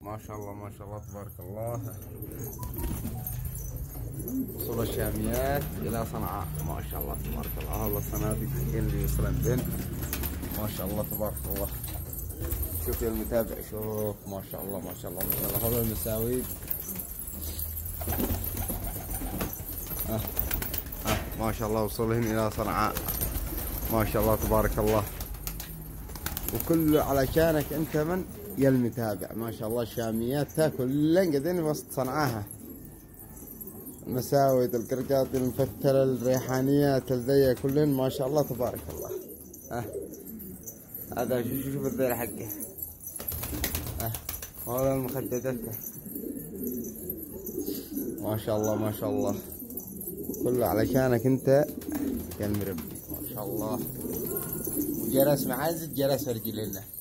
ما شاء الله ما شاء الله تبارك الله. وصول الشاميات إلى صنعاء ما شاء الله تبارك الله. هذا الصناديق اللي يوصلن بين ما شاء الله تبارك الله. شوف يا المتابع، شوف ما شاء الله ما شاء الله ما شاء الله. هذا المساويد ما شاء الله وصلهن إلى صنعاء ما شاء الله تبارك الله. وكله علشانك أنت من يا المتابع ما شاء الله. الشاميات تاكل لين قدين وسط صنعاها. مساويد، القرقاط المفتلة، الريحانيات، الذية، كلهن ما شاء الله تبارك الله. هذا شوف الذيل حقه. هذا المخددات ما شاء الله ما شاء الله. كله علشانك انت يا المربي ما شاء الله. وجرس معازد، جرس رجلنا.